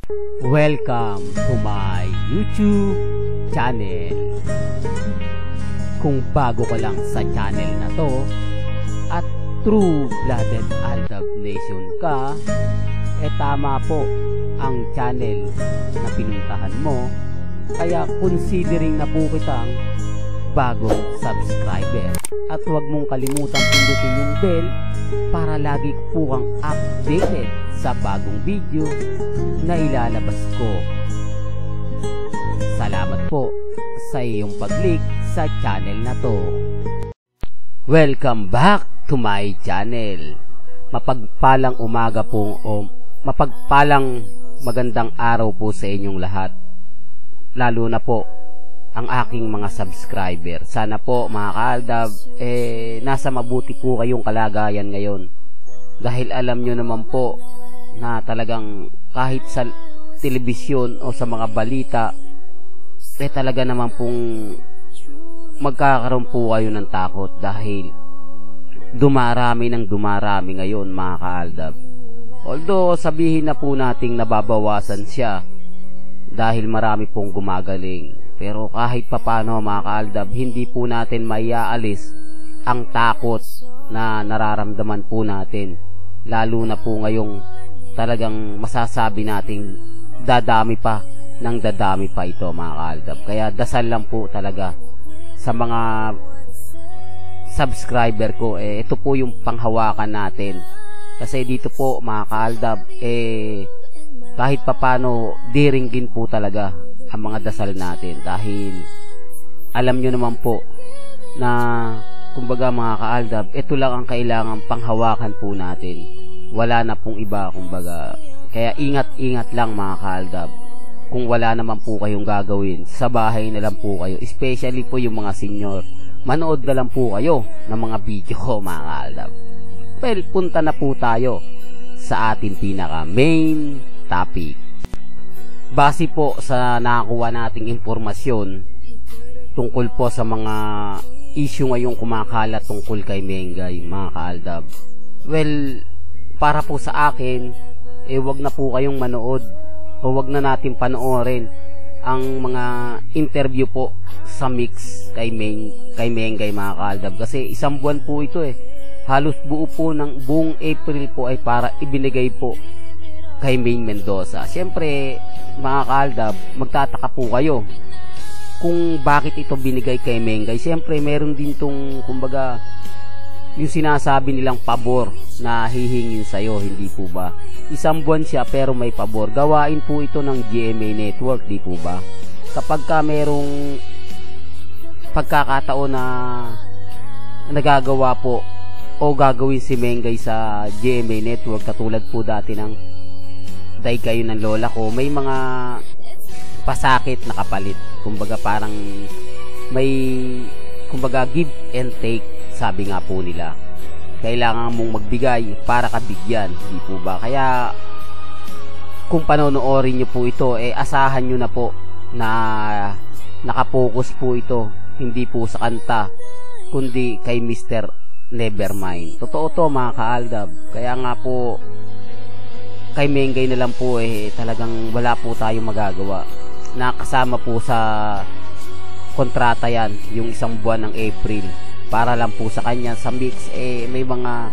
Welcome to my YouTube channel. Kung bago ka lang sa channel na to at true-blooded Aldab Nation ka, tama po ang channel na pinuntahan mo. Kaya considering na po kitang bagong subscriber. At huwag mong kalimutan pindutin yung bell para lagi po kang updated sa bagong video na ilalabas ko. Salamat po sa iyong pag-click sa channel na to. Welcome back to my channel. Mapagpalang umaga po o mapagpalang magandang araw po sa inyong lahat. Lalo na po ang aking mga subscriber. Sana po mga kaaldab, nasa mabuti po kayong kalagayan ngayon. Dahil alam nyo naman po na talagang kahit sa telebisyon o sa mga balita, talaga naman pong magkakaroon po kayo ng takot dahil dumarami ngayon mga kaaldab. Although sabihin na po nating nababawasan siya dahil marami pong gumagaling, pero kahit papano mga kaaldab, hindi po natin maiaalis ang takot na nararamdaman po natin. Lalo na po ngayong talagang masasabi nating dadami pa ito mga kaaldab. Kaya dasal lang po talaga sa mga subscriber ko, ito po yung panghawakan natin. Kasi dito po mga kaaldab, kahit papano diringgin po talaga ang mga dasal natin dahil alam nyo naman po na kumbaga mga kaaldab, ito lang ang kailangan panghawakan po natin, wala na pong iba kumbaga. Kaya ingat lang mga kaaldab. Kung wala naman po kayong gagawin, sa bahay na lang po kayo, especially po yung mga senior, manood na lang po kayo ng mga video ko mga kaaldab. Well, punta na po tayo sa ating pinaka main topic. Base po sa nakakuha nating impormasyon tungkol po sa mga issue ngayong kumakalat tungkol kay Mengay mga kaaldab. Well, para po sa akin, wag na po kayong manood o wag na natin panoorin ang mga interview po sa mix kay Mengay mga kaaldab. Kasi isang buwan po ito halos buo po ng buong April po ay para ibinigay po kay Maine Mendoza. Siyempre mga kaaldab, magtataka po kayo kung bakit ito binigay kay Mengay. Siyempre meron din tong kumbaga yung sinasabi nilang pabor na hihingin sa'yo, hindi po ba? Isang buwan siya pero may pabor. Gawain po ito ng GMA Network, di po ba? Kapag ka merong pagkakataon na nagagawa po o gagawin si Mengay sa GMA Network, katulad po dati ng Day Kayo ng Lola Ko, may mga pasakit na kapalit. Kumbaga parang may kumbaga give and take, sabi nga po nila. Kailangan mong magbigay para kabigyan, di po ba? Kaya kung panonoorin nyo po ito, asahan nyo na po na nakapokus po ito, hindi po sa kanta kundi kay Mr. Nevermind. Totoo to mga kaaldab. Kaya nga po kay Mengay na lang po talagang wala po tayong magagawa. Nakasama po sa kontrata yan yung isang buwan ng April para lang po sa kanya sa mix. May mga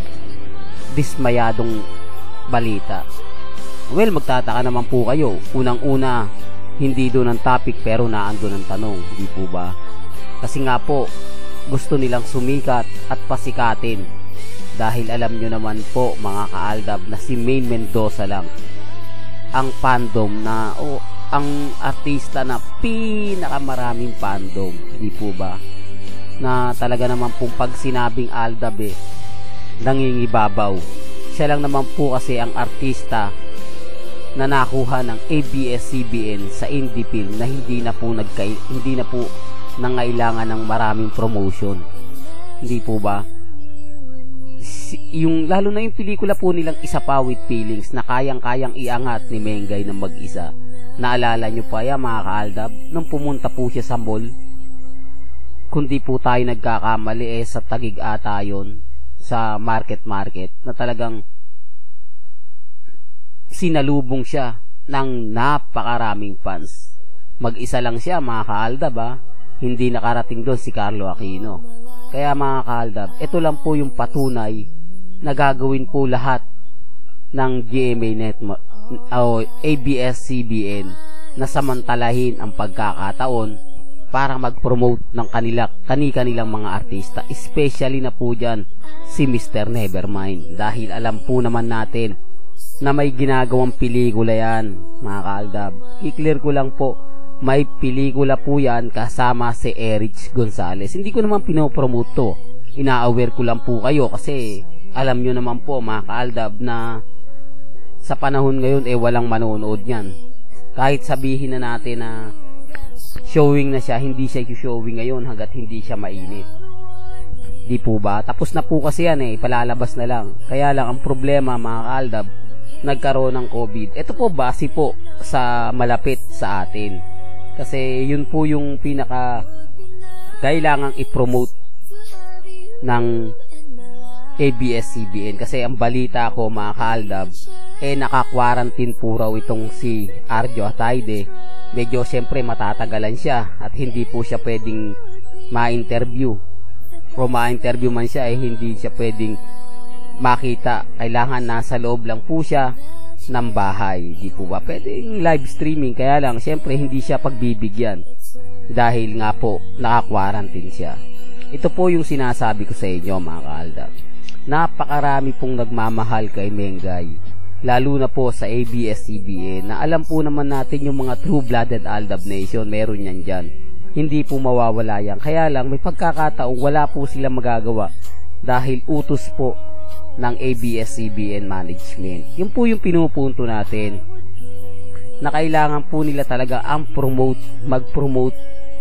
dismayadong balita. Well, magtataka naman po kayo, unang-una hindi doon ang topic pero naandun ang tanong, di po ba? Kasi nga po gusto nilang sumikat at pasikatin dahil alam nyo naman po mga kaaldab na si Maine Mendoza lang ang fandom na ang artista na pinakamaraming fandom, di po ba? Na talaga naman pong pag sinabing aldab nangingibabaw. Siya lang naman po kasi ang artista na nakuha ng ABS-CBN sa indie film na hindi na po nangailangan ng maraming promotion, hindi po ba? Yung lalo na yung pelikula po nilang Isa Pa with Feelings na kayang-kayang iangat ni Mengay ng mag-isa. Naalala nyo pa yan mga kaaldab nung pumunta po siya sa mall, kundi po tayo nagkakamali sa Taguig ata yun, sa market na talagang sinalubong siya ng napakaraming fans. Mag-isa lang siya, mga kaaldab, hindi nakarating doon si Carlo Aquino. Kaya mga kaaldab, ito lang po yung patunay na gagawin po lahat ng GMA Network o ABS-CBN na samantalahin ang pagkakataon para mag-promote ng kanilang mga artista, especially na po dyan si Mr. Nevermind, dahil alam po naman natin na may ginagawang pelikula yan, mga kaaldab. I-clear ko lang po, may pelikula po yan kasama si Erich Gonzalez. Hindi ko naman pinopromote to, ina-aware ko lang po kayo kasi alam nyo naman po, mga kaaldab, na sa panahon ngayon walang manonood yan. Kahit sabihin na natin na showing na siya, hindi siya showing ngayon hanggat hindi siya mainit. Di po ba? Tapos na po kasi yan palalabas na lang. Kaya lang ang problema, mga kaaldab, nagkaroon ng COVID. Ito po base po sa malapit sa atin. Kasi yun po yung pinaka kailangang i-promote ng ABS-CBN. Kasi ang balita ko, mga kaaldab, naka-quarantine po raw itong si Arjo Ataide. Medyo siyempre matatagalan siya at hindi po siya pwedeng ma-interview. O ma-interview man siya, hindi siya pwedeng makita. Kailangan nasa loob lang po siya ng bahay. Di po ba pwedeng live streaming? Kaya lang siyempre hindi siya pagbibigyan dahil nga po naka-quarantine siya. Ito po yung sinasabi ko sa inyo, mga kaaldab. Napakarami pong nagmamahal kay Mengay, lalo na po sa ABS-CBN, na alam po naman natin yung mga true-blooded Aldab Nation, meron yan dyan. Hindi po mawawala yan. Kaya lang, may pagkakataong wala po sila magagawa dahil utos po ng ABS-CBN management. Yun po yung pinupunto natin, na kailangan po nila talaga mag-promote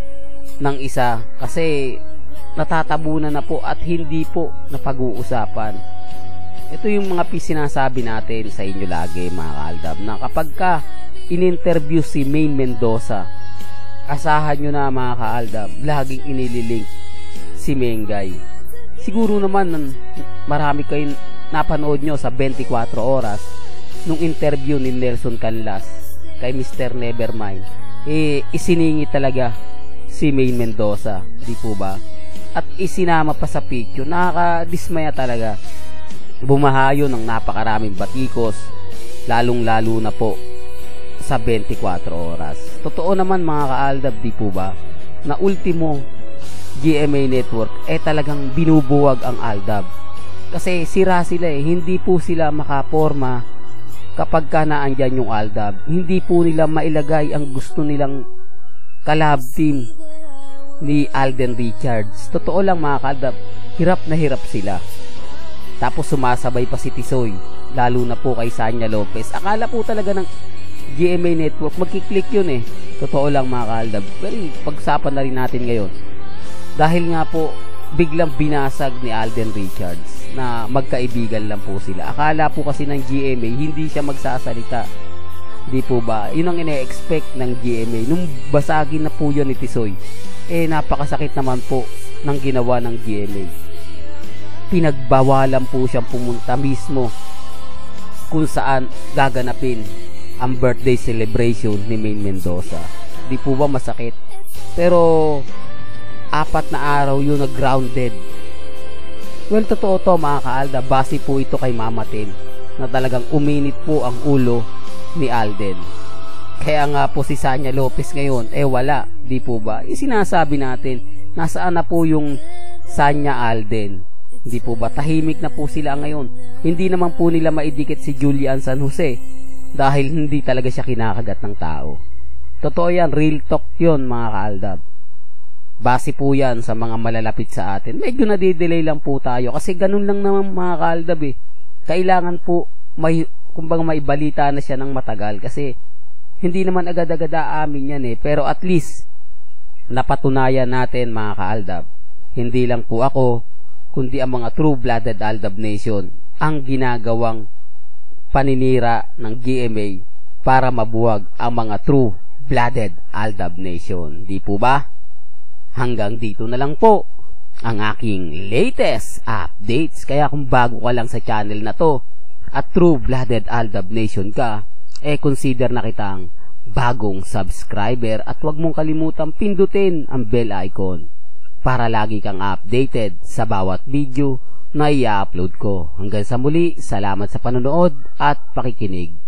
ng isa kasi natatabunan na po at hindi po napag-uusapan. Ito yung mga sinasabi natin sa inyo lagi, mga kaaldab, na kapag ka in-interview si Maine Mendoza, asahan nyo na, mga kaaldab, laging inililink si Mengay. Siguro naman marami kayong napanood nyo sa 24 oras nung interview ni Nelson Canlas kay Mr. Nevermind. Isiningi talaga si Maine Mendoza, di po ba? At isinama pa sa picture. Nakakadismaya talaga. Bumahayo ng napakaraming batikos, lalong-lalo na po sa 24 oras. Totoo naman, mga kaaldab, di po ba, na ultimo GMA Network talagang binubuwag ang Aldab. Kasi sira sila hindi po sila makaporma kapag ka naandyan yung Aldab. Hindi po nila mailagay ang gusto nilang collab team ni Alden Richards. Totoo lang, mga kaaldab, hirap na hirap sila. Tapos sumasabay pa si Tisoy, lalo na po kay Sanya Lopez. Akala po talaga ng GMA Network magkiklik yun Totoo lang, mga kaaldab. Pero pagsapan na rin natin ngayon. Dahil nga po biglang binasag ni Alden Richards na magkaibigan lang po sila. Akala po kasi ng GMA hindi siya magsasalita. Di po ba? Yun ang ine-expect ng GMA. Nung basagin na po yun ni Tisoy, napakasakit naman po ng ginawa ng GMA. Pinagbawalan po siyang pumunta mismo kung saan gaganapin ang birthday celebration ni Maine Mendoza. Di po ba masakit? Pero 4 na araw yun na grounded. Well, totoo to, mga kaalda. Base po ito kay Mama Tin na talagang uminit po ang ulo ni Alden. Kaya nga po si Sanya Lopez ngayon wala, di po ba? Sinasabi natin, nasaan na po yung Sanya Alden? Di po ba? Tahimik na po sila ngayon. Hindi naman po nila maidikit si Julian San Jose dahil hindi talaga siya kinakagat ng tao. Totoo yan, real talk yun, mga kaaldab. Base po yan sa mga malalapit sa atin. Medyo nadidelay lang po tayo kasi ganun lang naman, mga kaaldab Kailangan po kumbaga may balita na siya ng matagal kasi hindi naman agad-agad aamin yan pero at least napatunayan natin, mga kaaldab, hindi lang po ako kundi ang mga true-blooded Aldab Nation ang ginagawang paninira ng GMA para mabuwag ang mga true-blooded Aldab Nation. Di po ba? Hanggang dito na lang po ang aking latest updates. Kaya kung bago ka lang sa channel na to at true-blooded Aldab Nation ka, consider na kitang bagong subscriber at huwag mong kalimutang pindutin ang bell icon para lagi kang updated sa bawat video na i-upload ko. Hanggang sa muli, salamat sa panonood at pakikinig.